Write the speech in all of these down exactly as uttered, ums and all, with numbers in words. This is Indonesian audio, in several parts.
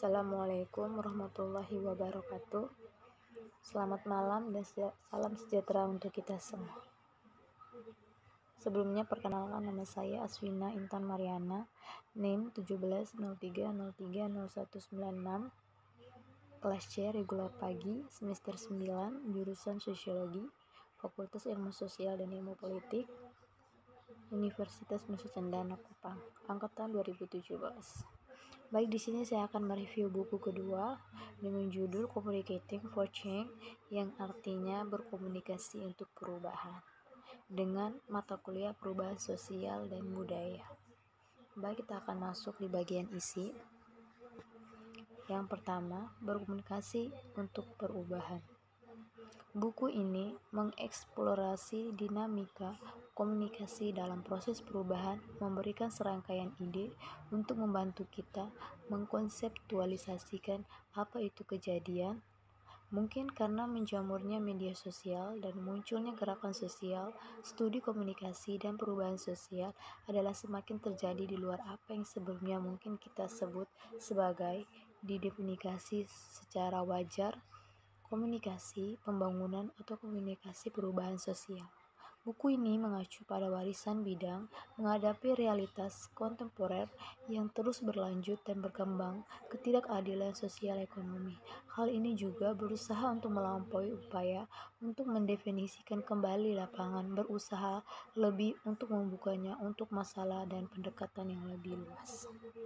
Assalamualaikum warahmatullahi wabarakatuh. Selamat malam dan salam sejahtera untuk kita semua. Sebelumnya perkenalkan, nama saya Aswina Intan Mariana, NIM tujuh belas nol tiga nol tiga nol satu sembilan enam, kelas C regular pagi, semester sembilan, jurusan Sosiologi, Fakultas Ilmu Sosial dan Ilmu Politik, Universitas Nusa Cendana Kupang, angkatan dua ribu tujuh belas. Baik, di sini saya akan mereview buku kedua dengan judul Communicating for Change, yang artinya berkomunikasi untuk perubahan, dengan mata kuliah perubahan sosial dan budaya. Baik, kita akan masuk di bagian isi. Yang pertama, berkomunikasi untuk perubahan. Buku ini mengeksplorasi dinamika komunikasi dalam proses perubahan, memberikan serangkaian ide untuk membantu kita mengkonseptualisasikan apa itu kejadian. Mungkin karena menjamurnya media sosial dan munculnya gerakan sosial, studi komunikasi dan perubahan sosial adalah semakin terjadi di luar apa yang sebelumnya mungkin kita sebut sebagai didefinisi secara wajar komunikasi pembangunan atau komunikasi perubahan sosial. Buku ini mengacu pada warisan bidang menghadapi realitas kontemporer yang terus berlanjut dan berkembang, ketidakadilan sosial ekonomi. Hal ini juga berusaha untuk melampaui upaya untuk mendefinisikan kembali lapangan, berusaha lebih untuk membukanya untuk masalah dan pendekatan yang lebih luas.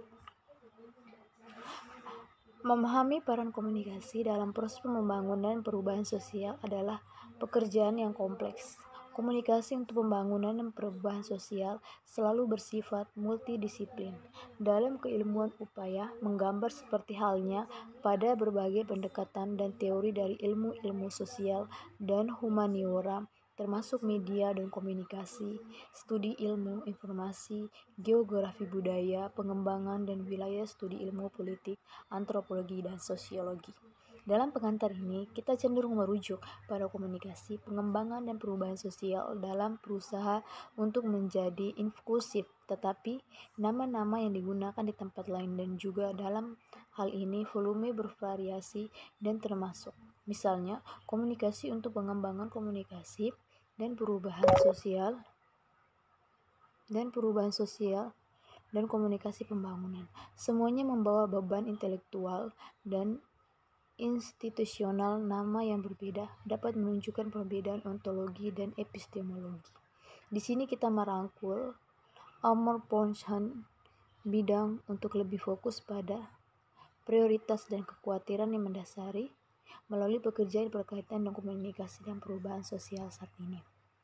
Memahami peran komunikasi dalam proses pembangunan perubahan sosial adalah pekerjaan yang kompleks. Komunikasi untuk pembangunan dan perubahan sosial selalu bersifat multidisiplin. Dalam keilmuan upaya menggambar seperti halnya pada berbagai pendekatan dan teori dari ilmu-ilmu sosial dan humaniora, termasuk media dan komunikasi, studi ilmu informasi, geografi budaya, pengembangan dan wilayah studi ilmu politik, antropologi, dan sosiologi. Dalam pengantar ini, kita cenderung merujuk pada komunikasi, pengembangan, dan perubahan sosial dalam berusaha untuk menjadi inklusif, tetapi nama-nama yang digunakan di tempat lain dan juga dalam hal ini volume bervariasi dan termasuk, misalnya, komunikasi untuk pengembangan komunikasi dan perubahan sosial dan perubahan sosial dan komunikasi pembangunan. Semuanya membawa beban intelektual dan institusional. Nama yang berbeda dapat menunjukkan perbedaan ontologi dan epistemologi. Di sini kita merangkul Amor Pornhan bidang untuk lebih fokus pada prioritas dan kekhawatiran yang mendasari melalui pekerjaan berkaitan dengan komunikasi dan perubahan sosial saat ini.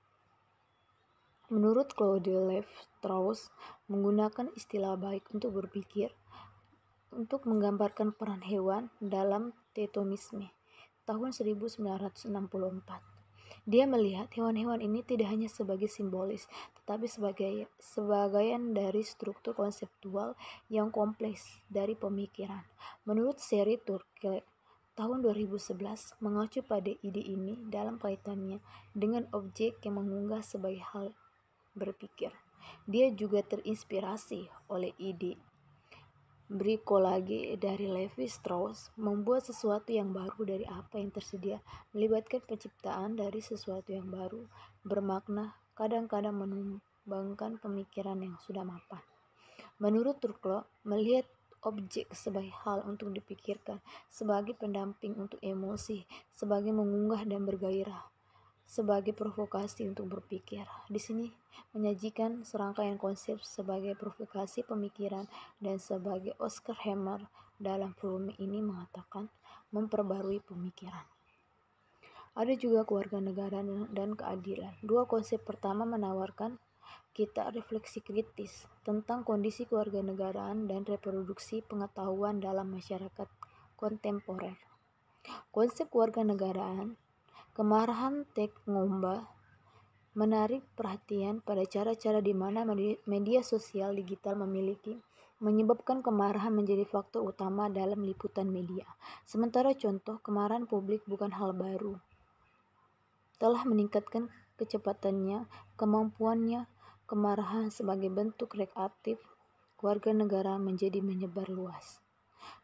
Menurut Claude Lévi-Strauss, menggunakan istilah baik untuk berpikir untuk menggambarkan peran hewan dalam tetomisme tahun seribu sembilan ratus enam puluh empat. Dia melihat hewan-hewan ini tidak hanya sebagai simbolis, tetapi sebagai sebagian dari struktur konseptual yang kompleks dari pemikiran. Menurut Sherry Turkle, tahun dua ribu sebelas mengacu pada ide ini dalam kaitannya dengan objek yang mengunggah sebagai hal berpikir. Dia juga terinspirasi oleh ide bricolage dari Lévi-Strauss, membuat sesuatu yang baru dari apa yang tersedia, melibatkan penciptaan dari sesuatu yang baru, bermakna kadang-kadang menumbangkan pemikiran yang sudah mapan. Menurut Turkle, melihat objek sebagai hal untuk dipikirkan, sebagai pendamping untuk emosi, sebagai mengunggah dan bergairah, sebagai provokasi untuk berpikir. Di sini menyajikan serangkaian konsep sebagai provokasi pemikiran dan sebagai Oscar Hammer dalam volume ini mengatakan memperbarui pemikiran. Ada juga kewarganegaraan dan keadilan. Dua konsep pertama menawarkan kita refleksi kritis tentang kondisi kewarganegaraan dan reproduksi pengetahuan dalam masyarakat kontemporer. Konsep kewarganegaraan kemarahan Tek Ngomba menarik perhatian pada cara-cara di mana media sosial digital memiliki menyebabkan kemarahan menjadi faktor utama dalam liputan media. Sementara contoh kemarahan publik bukan hal baru, telah meningkatkan kecepatannya, kemampuannya, kemarahan sebagai bentuk reaktif kewarganegaraan menjadi menyebar luas.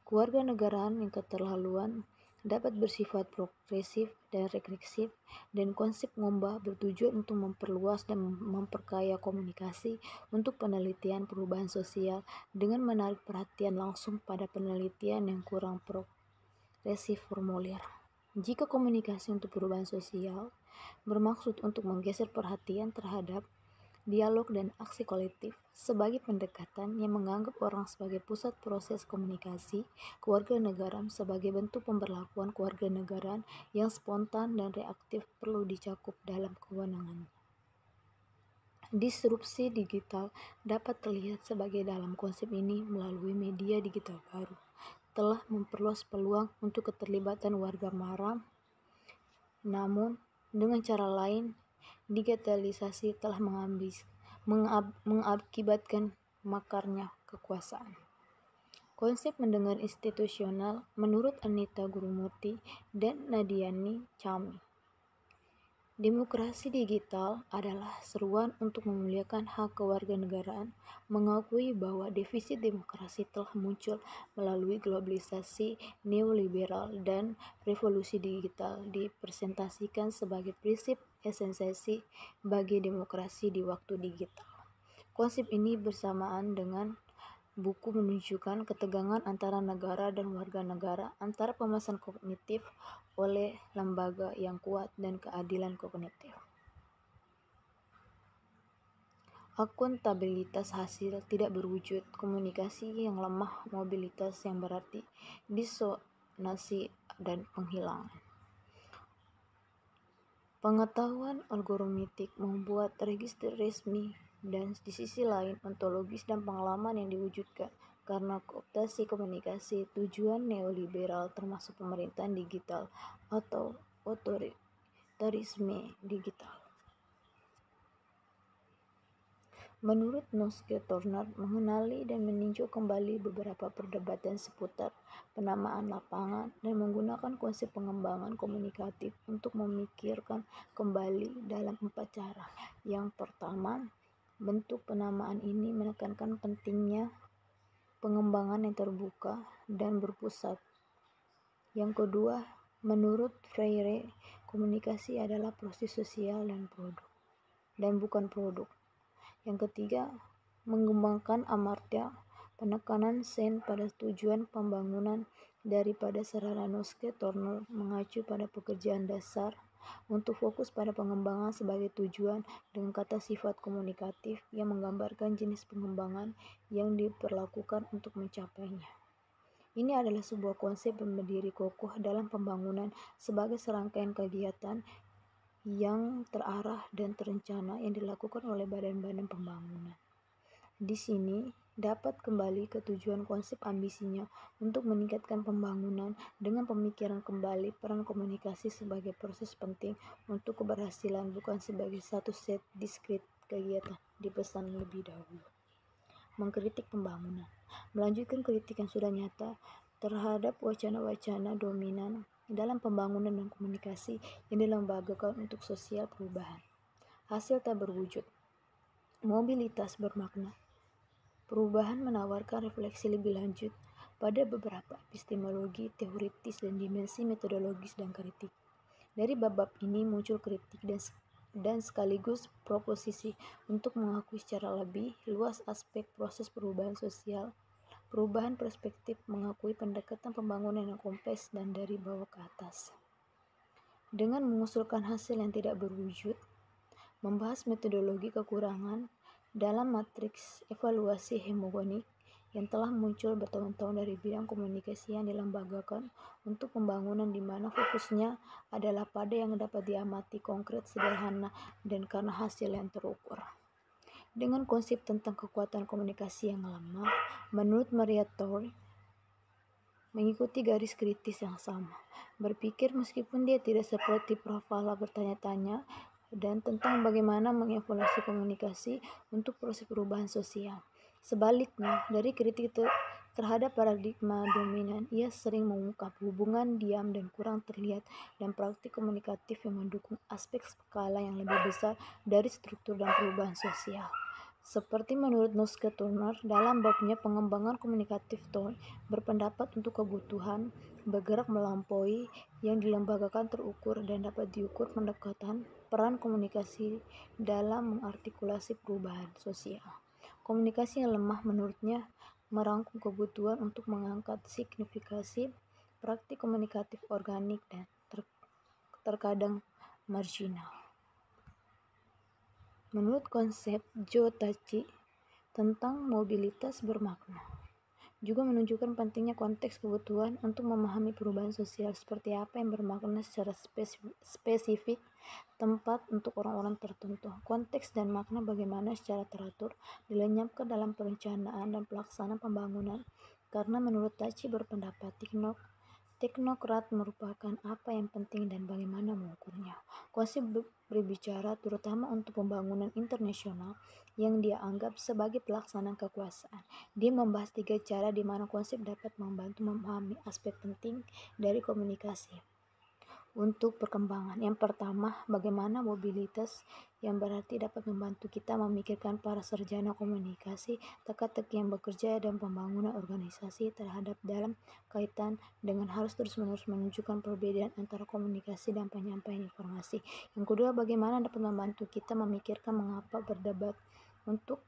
Kewarganegaraan yang keterlaluan dapat bersifat progresif dan regresif, dan konsep ngomba bertujuan untuk memperluas dan memperkaya komunikasi untuk penelitian perubahan sosial dengan menarik perhatian langsung pada penelitian yang kurang progresif formulir. Jika komunikasi untuk perubahan sosial bermaksud untuk menggeser perhatian terhadap dialog dan aksi kolektif sebagai pendekatan yang menganggap orang sebagai pusat proses komunikasi, kewarganegaraan sebagai bentuk pemberlakuan kewarganegaraan yang spontan dan reaktif perlu dicakup dalam kewenangan. Disrupsi digital dapat terlihat sebagai dalam konsep ini melalui media digital baru telah memperluas peluang untuk keterlibatan warga maram, namun dengan cara lain, digitalisasi telah mengambis, mengab, mengakibatkan makarnya kekuasaan. Konsep mendengar institusional menurut Anita Gurumurti dan Nadiani Chami. Demokrasi digital adalah seruan untuk memuliakan hak kewarganegaraan, mengakui bahwa defisit demokrasi telah muncul melalui globalisasi neoliberal dan revolusi digital dipresentasikan sebagai prinsip esensiasi bagi demokrasi di waktu digital. Konsep ini bersamaan dengan buku menunjukkan ketegangan antara negara dan warga negara, antara pemasaran kognitif oleh lembaga yang kuat dan keadilan kognitif. Akuntabilitas hasil tidak berwujud, komunikasi yang lemah, mobilitas yang berarti disonansi dan penghilangan. Pengetahuan algoritmik membuat register resmi dan di sisi lain ontologis dan pengalaman yang diwujudkan karena kooptasi komunikasi tujuan neoliberal termasuk pemerintahan digital atau otoritarisme digital. Menurut Noske Turner, mengenali dan meninjau kembali beberapa perdebatan seputar penamaan lapangan dan menggunakan konsep pengembangan komunikatif untuk memikirkan kembali dalam empat cara. Yang pertama, bentuk penamaan ini menekankan pentingnya pengembangan yang terbuka dan berpusat. Yang kedua, menurut Freire, komunikasi adalah proses sosial dan produk dan bukan produk. Yang ketiga, mengembangkan Amartya, penekanan Sen pada tujuan pembangunan daripada sarana Noske Turner mengacu pada pekerjaan dasar untuk fokus pada pengembangan sebagai tujuan dengan kata sifat komunikatif yang menggambarkan jenis pengembangan yang diperlakukan untuk mencapainya. Ini adalah sebuah konsep yang berdiri kokoh dalam pembangunan sebagai serangkaian kegiatan yang terarah dan terencana yang dilakukan oleh badan-badan pembangunan. Di sini dapat kembali ke tujuan konsep ambisinya untuk meningkatkan pembangunan dengan pemikiran kembali peran komunikasi sebagai proses penting untuk keberhasilan, bukan sebagai satu set diskrit kegiatan dipesan lebih dahulu. Mengkritik pembangunan, melanjutkan kritik yang sudah nyata terhadap wacana-wacana dominan dalam pembangunan dan komunikasi yang dilembagakan untuk sosial perubahan. Hasil tak berwujud. Mobilitas bermakna. Perubahan menawarkan refleksi lebih lanjut pada beberapa epistemologi teoritis dan dimensi metodologis dan kritik. Dari bab-bab ini muncul kritik dan dan sekaligus proposisi untuk mengakui secara lebih luas aspek proses perubahan sosial. Perubahan perspektif mengakui pendekatan pembangunan yang kompleks dan dari bawah ke atas. Dengan mengusulkan hasil yang tidak berwujud, membahas metodologi kekurangan dalam matriks evaluasi hegemonik yang telah muncul bertahun-tahun dari bidang komunikasi yang dilembagakan untuk pembangunan di mana fokusnya adalah pada yang dapat diamati konkret, sederhana, dan karena hasil yang terukur. Dengan konsep tentang kekuatan komunikasi yang lemah, menurut Maria Tory, mengikuti garis kritis yang sama. Berpikir meskipun dia tidak seperti Prof Fala bertanya-tanya dan tentang bagaimana mengevaluasi komunikasi untuk proses perubahan sosial. Sebaliknya, dari kritik ter terhadap paradigma dominan, ia sering mengungkap hubungan diam dan kurang terlihat dan praktik komunikatif yang mendukung aspek skala yang lebih besar dari struktur dan perubahan sosial. Seperti menurut Nuske Turner dalam babnya pengembangan komunikatif tone, berpendapat untuk kebutuhan bergerak melampaui yang dilembagakan terukur dan dapat diukur pendekatan peran komunikasi dalam mengartikulasi perubahan sosial. Komunikasi yang lemah menurutnya merangkum kebutuhan untuk mengangkat signifikasi praktik komunikatif organik dan ter terkadang marginal. Menurut konsep Jo Tachi tentang mobilitas bermakna, juga menunjukkan pentingnya konteks kebutuhan untuk memahami perubahan sosial seperti apa yang bermakna secara spesifik tempat untuk orang-orang tertentu. Konteks dan makna bagaimana secara teratur dilenyapkan dalam perencanaan dan pelaksanaan pembangunan, karena menurut Tachi berpendapat teknok Teknokrat merupakan apa yang penting dan bagaimana mengukurnya. Konsep berbicara terutama untuk pembangunan internasional yang dia anggap sebagai pelaksanaan kekuasaan. Dia membahas tiga cara di mana konsep dapat membantu memahami aspek penting dari komunikasi untuk perkembangan. Yang pertama, bagaimana mobilitas, yang berarti dapat membantu kita memikirkan para sarjana komunikasi, teka-teki yang bekerja dan pembangunan organisasi terhadap dalam kaitan dengan harus terus-menerus menunjukkan perbedaan antara komunikasi dan penyampaian informasi. Yang kedua, bagaimana dapat membantu kita memikirkan mengapa berdebat untuk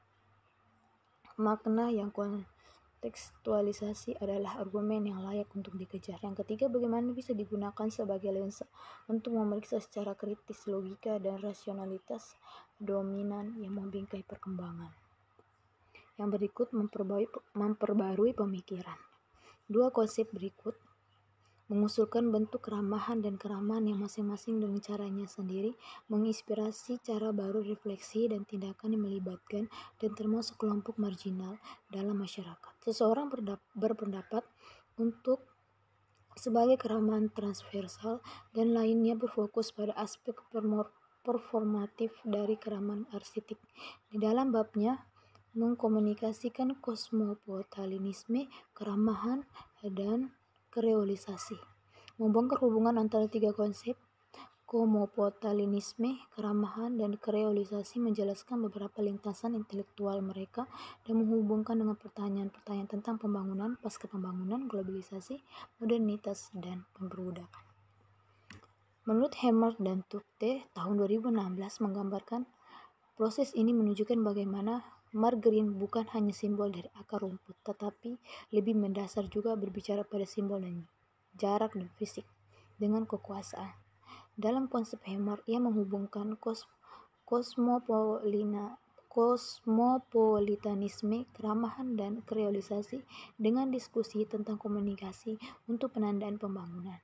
makna yang kontekstualisasi adalah argumen yang layak untuk dikejar. Yang ketiga, bagaimana bisa digunakan sebagai lensa untuk memeriksa secara kritis logika dan rasionalitas dominan yang membingkai perkembangan. Yang berikut memperbarui, memperbarui pemikiran. Dua konsep berikut mengusulkan bentuk keramahan dan keramahan yang masing-masing dengan caranya sendiri menginspirasi cara baru refleksi dan tindakan yang melibatkan dan termasuk kelompok marginal dalam masyarakat. Seseorang berpendapat untuk sebagai keramahan transversal dan lainnya berfokus pada aspek performatif dari keramahan arsitek. Di dalam babnya mengkomunikasikan kosmopolitanisme, keramahan, dan kreolisasi, membongkar hubungan antara tiga konsep kosmopolitanisme, keramahan, dan kreolisasi, menjelaskan beberapa lintasan intelektual mereka dan menghubungkan dengan pertanyaan-pertanyaan tentang pembangunan, pasca pembangunan, globalisasi, modernitas, dan pemberudakan. Menurut Hemmer dan Tukte, tahun dua ribu enam belas menggambarkan proses ini menunjukkan bagaimana margarin bukan hanya simbol dari akar rumput, tetapi lebih mendasar juga berbicara pada simbol dan jarak dan fisik dengan kekuasaan. Dalam konsep Hemmer, ia menghubungkan kos, kosmopolina, kosmopolitanisme, keramahan, dan kreolisasi dengan diskusi tentang komunikasi untuk penandaan pembangunan.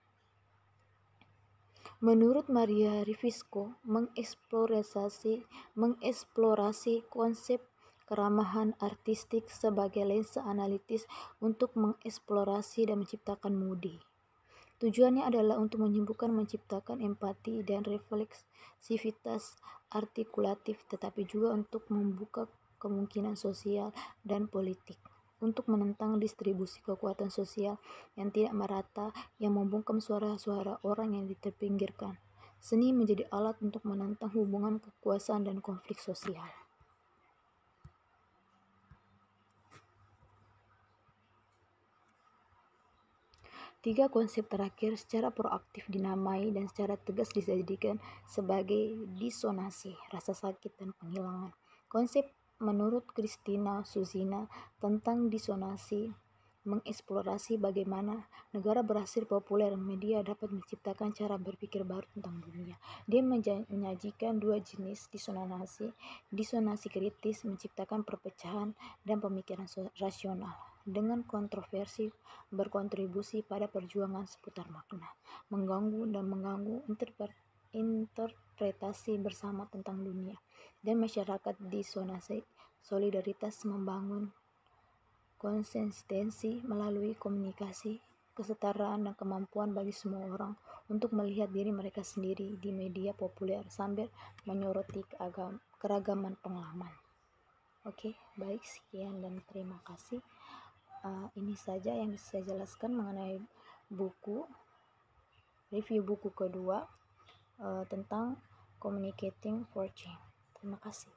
Menurut Maria Rivasco, mengeksplorasi, mengeksplorasi konsep keramahan artistik sebagai lensa analitis untuk mengeksplorasi dan menciptakan moody. Tujuannya adalah untuk menyembuhkan, menciptakan empati dan refleksivitas artikulatif, tetapi juga untuk membuka kemungkinan sosial dan politik, untuk menentang distribusi kekuatan sosial yang tidak merata, yang membungkam suara-suara orang yang diterpinggirkan. Seni menjadi alat untuk menentang hubungan kekuasaan dan konflik sosial. Tiga konsep terakhir secara proaktif dinamai dan secara tegas dijadikan sebagai disonansi, rasa sakit dan penghilangan. Konsep menurut Christina Suzina tentang disonansi mengeksplorasi bagaimana negara berhasil populer media dapat menciptakan cara berpikir baru tentang dunia. Dia menyajikan dua jenis disonansi, disonansi kritis menciptakan perpecahan dan pemikiran rasional dengan kontroversi berkontribusi pada perjuangan seputar makna, mengganggu dan mengganggu interpretasi bersama tentang dunia, dan masyarakat disonansi solidaritas membangun konsistensi melalui komunikasi, kesetaraan, dan kemampuan bagi semua orang untuk melihat diri mereka sendiri di media populer sambil menyoroti keragaman pengalaman. Oke, baik, sekian dan terima kasih. Uh, ini saja yang bisa saya jelaskan mengenai buku, review buku kedua uh, tentang Communicating for Change. Terima kasih.